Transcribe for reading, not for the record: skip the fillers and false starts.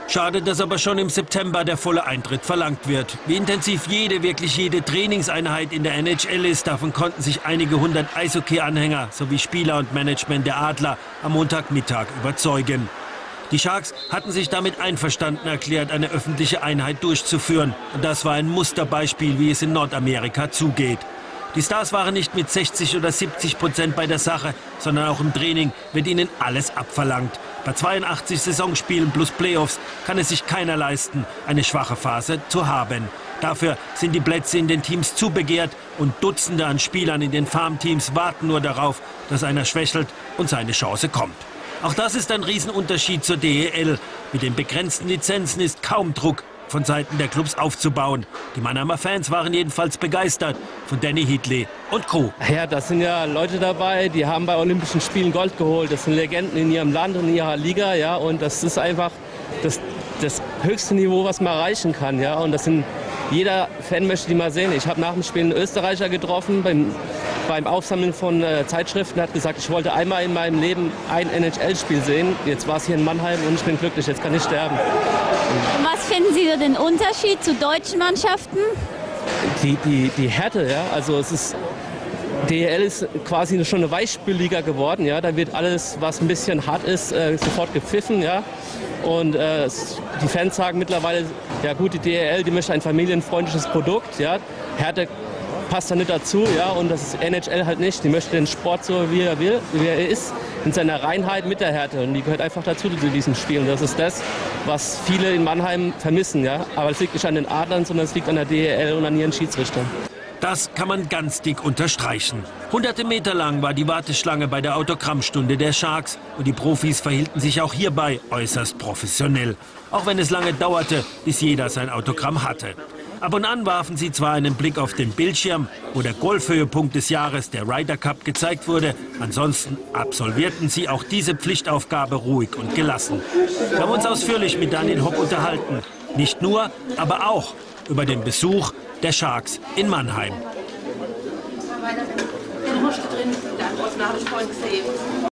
Schade, dass aber schon im September der volle Eintritt verlangt wird. Wie intensiv wirklich jede Trainingseinheit in der NHL ist, davon konnten sich einige hundert Eishockey-Anhänger sowie Spieler und Management der Adler am Montagmittag überzeugen. Die Sharks hatten sich damit einverstanden erklärt, eine öffentliche Einheit durchzuführen. Und das war ein Musterbeispiel, wie es in Nordamerika zugeht. Die Stars waren nicht mit 60 oder 70% bei der Sache, sondern auch im Training wird ihnen alles abverlangt. Bei 82 Saisonspielen plus Playoffs kann es sich keiner leisten, eine schwache Phase zu haben. Dafür sind die Plätze in den Teams zu begehrt und Dutzende an Spielern in den Farmteams warten nur darauf, dass einer schwächelt und seine Chance kommt. Auch das ist ein Riesenunterschied zur DEL. Mit den begrenzten Lizenzen ist kaum Druck von Seiten der Clubs aufzubauen. Die Mannheimer Fans waren jedenfalls begeistert von Danny Heatley und Co. Ja, da sind ja Leute dabei, die haben bei Olympischen Spielen Gold geholt. Das sind Legenden in ihrem Land und in ihrer Liga, ja, und das ist einfach das höchste Niveau, was man erreichen kann, ja, und jeder Fan möchte die mal sehen. Ich habe nach dem Spiel einen Österreicher getroffen beim Aufsammeln von Zeitschriften, hat gesagt, ich wollte einmal in meinem Leben ein NHL-Spiel sehen. Jetzt war es hier in Mannheim und ich bin glücklich, jetzt kann ich sterben. Und was finden Sie so den Unterschied zu deutschen Mannschaften? Die Härte, ja, also DEL ist quasi schon eine Weichspülliga geworden, ja, da wird alles, was ein bisschen hart ist, sofort gepfiffen, ja. Und die Fans sagen mittlerweile, ja gut, die DEL, die möchte ein familienfreundliches Produkt, ja. Härte passt da nicht dazu, ja, und das ist NHL halt nicht. Die möchte den Sport so, wie er ist, in seiner Reinheit mit der Härte. Und die gehört einfach dazu zu diesem Spiel. Und das ist das, was viele in Mannheim vermissen, ja. Aber es liegt nicht an den Adlern, sondern es liegt an der DEL und an ihren Schiedsrichtern. Das kann man ganz dick unterstreichen. Hunderte Meter lang war die Warteschlange bei der Autogrammstunde der Sharks. Und die Profis verhielten sich auch hierbei äußerst professionell. Auch wenn es lange dauerte, bis jeder sein Autogramm hatte. Ab und an warfen sie zwar einen Blick auf den Bildschirm, wo der Golfhöhepunkt des Jahres, der Ryder Cup, gezeigt wurde. Ansonsten absolvierten sie auch diese Pflichtaufgabe ruhig und gelassen. Wir haben uns ausführlich mit Daniel Hopp unterhalten. Nicht nur, aber auch über den Besuch der Sharks in Mannheim.